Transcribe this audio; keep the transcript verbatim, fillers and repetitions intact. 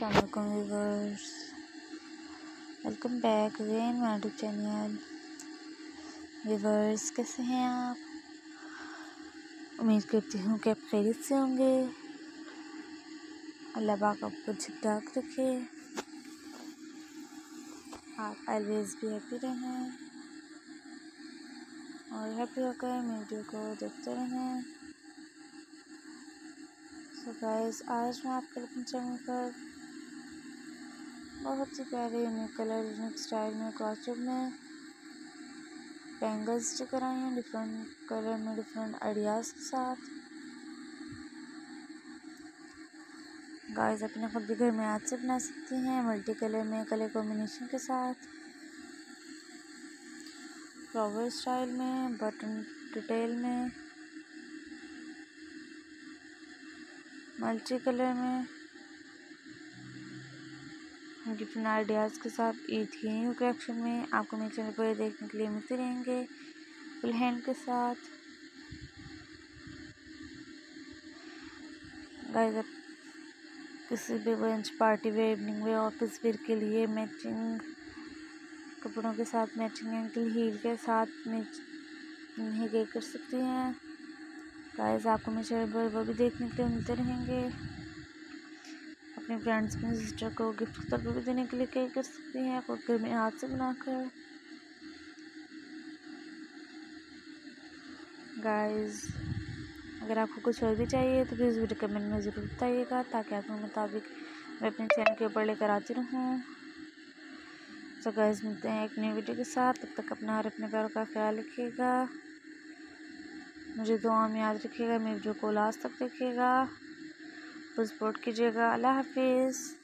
अस्सलाम वालेकुम viewers, welcome back again my YouTube channel. Viewers, कैसे हैं आप? उम्मीद करती हूँ कि आप खैरियत से होंगे। अल्लाह पाक आपको ठीक-ठाक रखे, आप ऑलवेज भी हैप्पी रहें और हैप्पी होकर मेरी वीडियो को देखते रहें। सो गाइस, आज मैं आपके अपने चैनल पर बहुत ही प्यारे यूनिक कलर यूनिक स्टाइल में क्रॉचेट में बैंगल्स स्टिकर आई हैं, डिफरेंट कलर में डिफरेंट आइडियाज़ के साथ। गाइस, अपने खुद भी घर में हाथ से बना सकती हैं मल्टी कलर में, कलर कॉम्बिनेशन के साथ, फ्लावर स्टाइल में, बटन डिटेल में, मल्टी कलर में, डिफरेंट आइडियाज़ के साथ ईद की न्यू कलेक्शन में आपको मेरे चैनल पर देखने के लिए मिलते रहेंगे फुल हैंड के साथ। गाइस, आप किसी भी lunch party wear, evening wear, office wear के लिए मैचिंग कपड़ों के साथ, मैचिंग एंकल हील के साथ मैचिंग कर सकती हैं। गाइस, आपको मेरे चैनल पर वो भी देखने के लिए मिलते रहेंगे। अपने फ्रेंड्स, अपने सिस्टर को गिफ्ट के तौर पर भी देने के लिए क्या कर सकती हैं आप घर में हाथ से बनाकर। गाइस, अगर आपको कुछ और भी चाहिए तो प्लीज़ वीडियो कमेंट में ज़रूर बताइएगा, ताकि आपके मुताबिक मैं अपने चैनल के ऊपर लेकर आती रहूँ। तो गाइस, मिलते हैं एक नई वीडियो के साथ। तब तक अपना और अपने प्यारों का ख्याल रखिएगा, मुझे दुआ में याद रखिएगा, मेरी वीडियो को लास्ट तक देखिएगा, सपोर्ट कीजिएगा। अल्लाह हाफिज़।